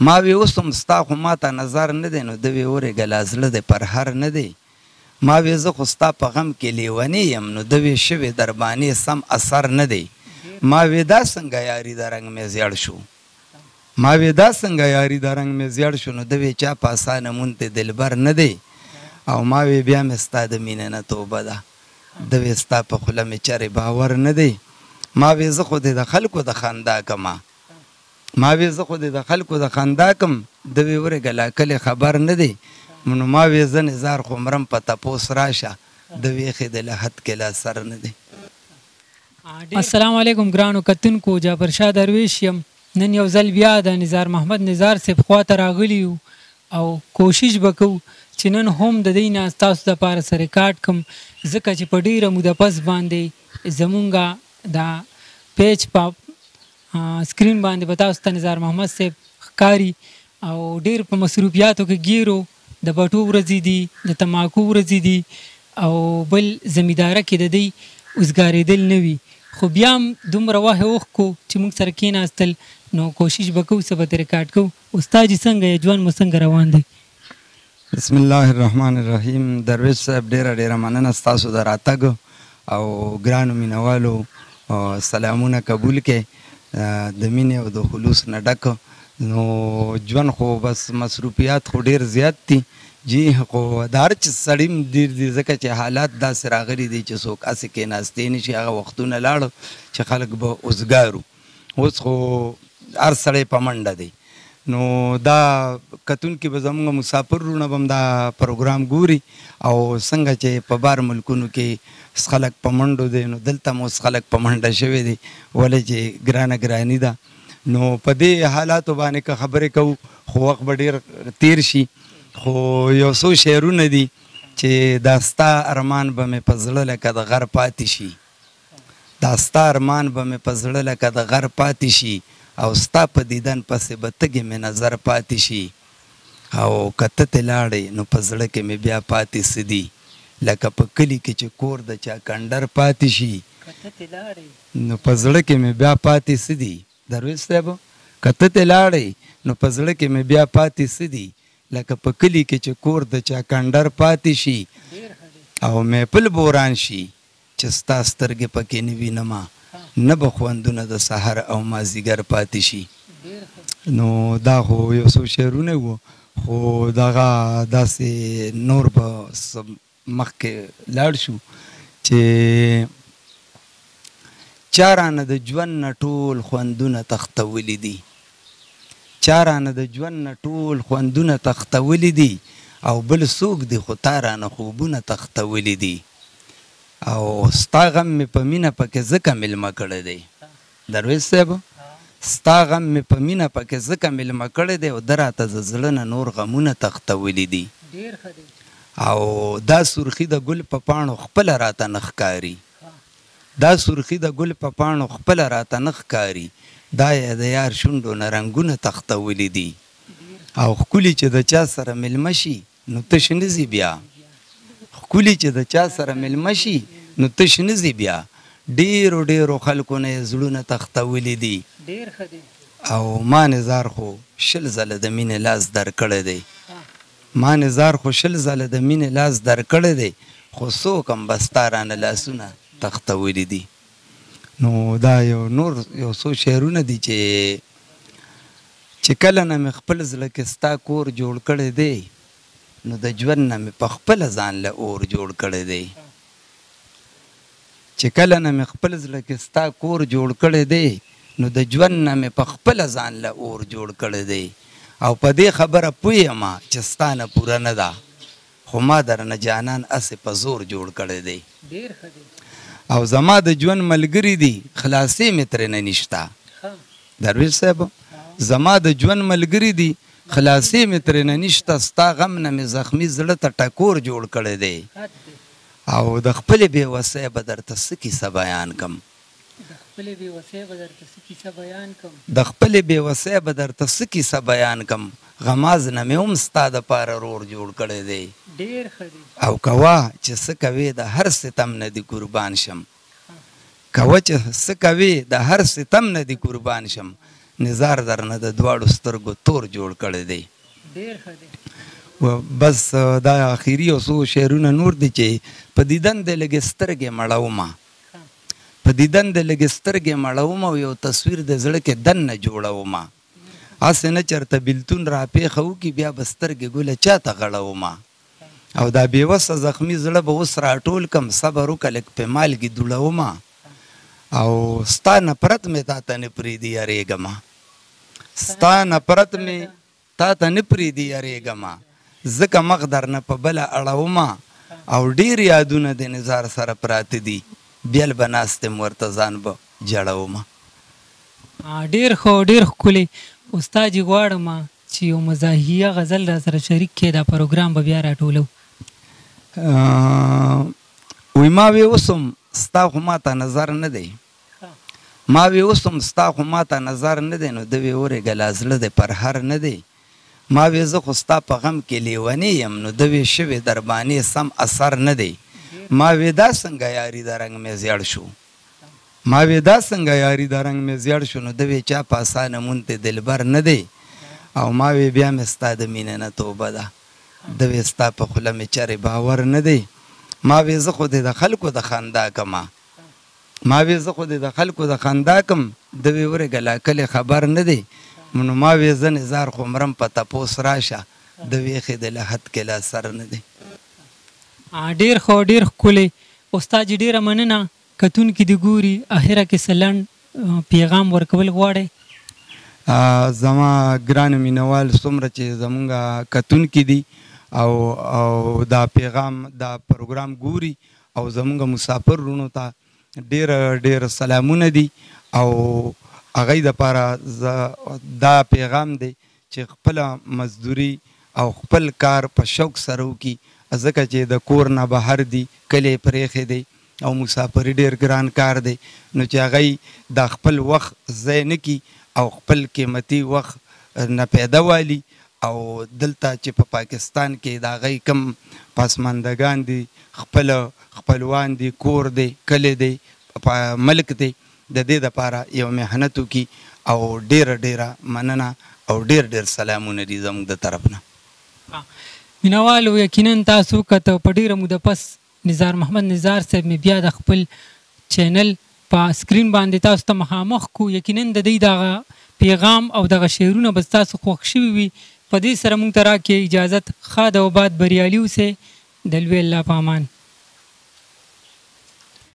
ما وی اوس هم ستا خو ما ته نظر نه دی نو ده وی ورېږه لا زړه دی پر هر نه دی ما وی زه خو ستا په غم کې لیونی یم نو ده وی شوې دربانې سم اثر نه دی ما وی دا څنګه یاري د رنګ مې زیړ شو ما وی دا څنګه یاري د رنګ مې زیړ شو نو ده وی چا په اسانه مونږ ته دلبر نه دی او ما وی بیا مې ستا د مینې نه توبه ده ده وی ستا په خوله مې چرې باور نه دی ما وی زه خو دې د خلکو د خندا کما ما وی زه خو دې د خلکو د خندا کم ده وی ورېږه لا کلې خبر نه دی نو ما وی زه نظار خو مرم په تپوس راشه د ویښې د لحد کې لا سر نه دی. السلام علیکم ګرانو کتونکو، جعفر شاه درویش یم. نن یو ځل بیا د نزار محمد نزار صاحب خواته راغلی یو او کوشش به کوو چې نن هم د دې نه ستاسو دپاره سره ریکارډ کړم ځکه چې په ډېره موده پس باندې زمونږ دا پیج په سکرین باندې به تاسو ته نزار محمد صاحب ښکاري او ډېر په مصروفیاتو کې ګیرو د بټو ورځې دي د تماکو ورځې دي او بل زمینداره کې د دوی اوزګارېدل نه وي خو بیا هم دومره وخت وښکو چې موږ سره کېناستل نو کوشش به کوو څه به ترې ریکارډ کوو. استاد جي څنګه یې ژوند مو څنګه روان دی؟ بسم الله الرحمن الرحیم. درویش صاحب ډېره ډېره مننه ستاسو د راتګ او ګرانو مینوالو سلامونه قبول کړئ د مینې او د خلوص نه ډک. نو ژوند خو بس مصروفیات خو ډېر زیات دي جی خو د هر چې سړي هم ډېر دي ځکه چې حالات داسې راغلي دي چې څوک هسې کېناستی نه شي. هغه وختونه لاړ چې خلک به اوزګارو اوس خو هر سړی په منډه دی. نو دا کتونکي به زموږ مسافر وروڼه به هم دا پروګرام ګوري او څنګه چې په بار ملکونو کې خلک په منډو دی نو دلته هم اوس خلک په منډه شوي دي ولې چې ګرانه ګراني ده. نو په دې حالاتو باندې که خبرې کوو خو وخت به ډېر تیر شي خو یو څو شعرونه دي چې دا ستا ارمان به مې په زړه لکه د غر پاتې شي دا ستا ارمان به مې په زړه لکه د غر پاتې شي او ستا په دیدن پسې به تږې مې نظر پاتې شي او که ته ترې لاړې نو په زړه کې مې بیا پاتې څه دي لکه په کلي کې چې کور د چا کنډر پاتې شي نو په زړه کې مې بیا پاتې څه دي. درویش صاحب که ته ترې لاړې نو په زړه کې مې بیا پاتې څه دي لکه په کلي کې چې کور د چا کنډر پاتې شي او محفل بوران شي چې ستا سترګې پکې نه وینمه نه به خوندونه د سحر او مازدیګر پاتې شي. نو دا خو یو څو شعرونه وو خو دغه داسې نور به مخکې لاړ شو چې چا رانه د ژوند نه ټول خوندونه تختولی دي چا رانه د ژوند نه ټول خوندونه تختولی دي او بل څوک دی خو تا رانه خوبونه تختولی دي او ستا غم مې په مینه پکې ځکه میلمه کړی دی. درویش صاحب ستا غم مې په مینه پکې ځکه میلمه کړی دی او ده راته د زړه نه نور غمونه تختولی دي او دا سرخي د ګل په پاڼو خپله راته نه ښکاري دا سرخي د ګل په پاڼو خپله راته نه ښکاري دا یې د یار شونډو نه رنګونه تختولی دي او ښکلي چې د چا سره میلمه شي نو تش نه ځي بیا ښکلي چې د چا سره میلمه شي نو تش نه ځي بیا ډېرو ډېرو خلکو نه یې زړونه تختولی دي او ما نزار خو شل ځله د مینې لاس درکړی دی ما نزار خو شل ځله د مینې لاس درکړی دی خو څوک هم به ستا رانه لاسونه تختولی دي. نو دا یو نور یو څو شعرونه دي چې کله نه مې خپل زړه کې ستا کور جوړ کړی دی نو د ژوند نه مې په خپله ځان له اور جوړ کړی دی چې کله نه مې خپل زړه کې ستا کور جوړ کړی دی نو د ژوند نه مې په خپله ځان له اور جوړ کړی دی او په دې خبره پوه یم چې ستا نه پوره نه ده خو ما درنه جانان هسې په زور جوړ کړی دی او زما د ژوند ملګري دي خلاصې مې ترېنه نشته. درویش صاحب زما د ژوند ملګري دي خلاصې مې ترېنه نشته ستا غم نه مې زخمي زړه ته ټکور جوړ کړی دی او د خپلې بېوسۍ به درته څه کیسه بیان کړم د خپلې بېوسۍ به درته څه کیسه بیان کړم غماز نه مې هم ستا دپاره رور جوړ کړی دی او کوه چې څه کوې د هر ستم نه دې قربان شم کوه چې څه کوې د هر ستم نه دې قربان شم نظار درنه د دواړو سترګو تور جوړ کړی دی. بس دا آخري او څو شعرونه نور دي چې په دیدن د لږې سترګې مړومه، په دیدن د لږې سترګې مړومه او یو تصویر د زړه کې دننه جوړومه. هسې نه چېرته بېلتون راپېښه وکړي بیا به سترګې ګله چاته غړومه. او دا بېوسه زخمي زړه به اوس راټول کم، صبر وکړه لږ پې مالګې دوړومه. او ستا نفرت مې تا ته نه پرېږدي یارېږمه، ستا نفرت مې تا ته نه پرېږدي یارېږمه، ځکه مخ درنه په بله اړومه. او ډېر یادونه د نظار سره پراته دي، بیل به ناست یم ورته ځان به جړومه. ډېر ښه، ډېر ښکلی. استاد جي غواړم چې یو مزاحیه غزل را سره شریک کړې، دا پروګرام به بیا راټولو. وی ما وی اوسم ستا خو ما ته نظر نه دی، ما وی اوسم ستا خو ما ته نظر نه دی، نو د وی اورېږه لا زړه دی پر هر نه دی. ما وی زه خو ستا په غم کې لیونی یم، نو د وی شوې دربانې سم اثر نه دی. ما وی دا څنګه یاري د رنګ مې زیړ شو، ما وی دا څنګه یاري د رنګ مې زیړ شو، نو د وی چا په اسانه مونته دلبر نه دی. او ما وی بیا مې ستا د مینې نه توبه ده، د وی ستا په خوله مې چرې باور نه دی. ما وی زه خو دې د خلکو د خندا کمه، ما وی زه خو دې د خلکو د خندا کم، د وی ورېږه لا کلې خبر نه دی. نو ما وی زه نظار خو مرم په تپوس راشه، د ویښې د لحد کې لا سر نه دی. ډېر ښه، ډېر ښکلی. استاد جي ډېره مننه. کتونکي دې ګوري، اخره کې څه لنډ پیغام ورکول غواړئ؟ زما ګرانه مینوال څومره چې زمونږ کتونکي دي او دا پیغام دا پروګرام ګوري او زمونږ مسافر رونو ته ډېر ډېر سلامونه دي. او هغوی دپاره دا پیغام دی چې خپله مزدوري او خپل کار په شوق سره وکړي، ځکه چې د کور نه بهر دي، کلی پرېښی دی او مسافري ډېر ګران کار دی. نو چې هغوی دا خپل وخت ضایع نه کړي او خپل قیمتي وخت نه پیدا والي. او دلته چې په پاکستان کې د هغوی کم پسماندګان دي، خپلوان دي، کور دی، کلی دی، ملک دی، د دې دپاره یو محنت وکړي. او ډېره ډېره مننه او ډېر ډېر سلامونه دي زموږ د طرف نه. مینوالو یقینا تاسو کته په ډېره موده پس نظار محمد نظار صاحب مې بیا د خپل چینل په سکرین باندې تاسو ته مخامخ کو. یقینا د دوی دغه پیغام او دغه شعرونه به ستاسو خوښ شوي وي. په دې سره موږ ته راکړئ اجازت. ښه د وباد بریالي اوسئ. د لوی الله په امان.